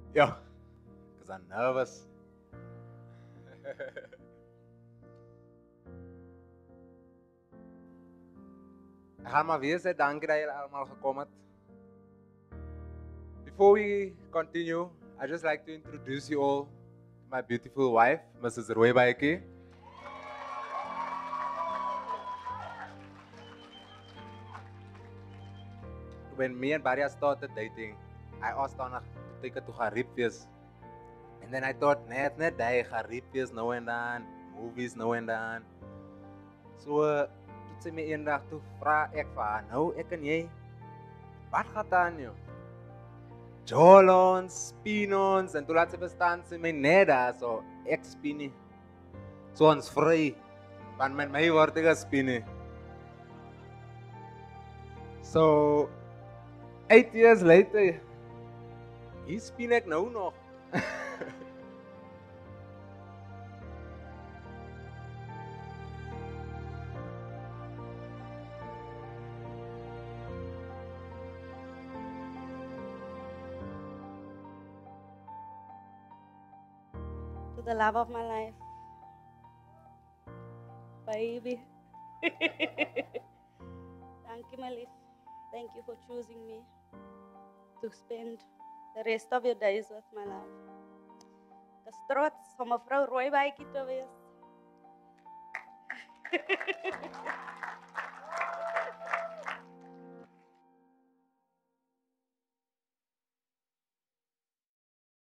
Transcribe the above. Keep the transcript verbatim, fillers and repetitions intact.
Yeah, because I'm nervous. Ek gaan maar weer sê dankie dat julle almal gekom het. Before we continue, I just like to introduce you all to my beautiful wife, Missus Roy Baiki. When me and Badia started dating, I asked her to take her to Haripjes. And then I thought, net, net, die, Haripjes nou en dan, movies nou en dan. So, uh, toe sy my eendag toe vra ek vir haar, nou ek en jy, wat gaat aan jou? Jolons, spinons, en toe laat sy verstaan sy my net daar, so ek spin nie. So ons vry, want met my word ek gespin nie. So, eight years later, hier spin ek nou nog. To the love of my life. Baby. Thank you, my lief. Thank you for choosing me to spend the rest of your days with my love. Ek is trots om mevrou Roy Baiki te wees.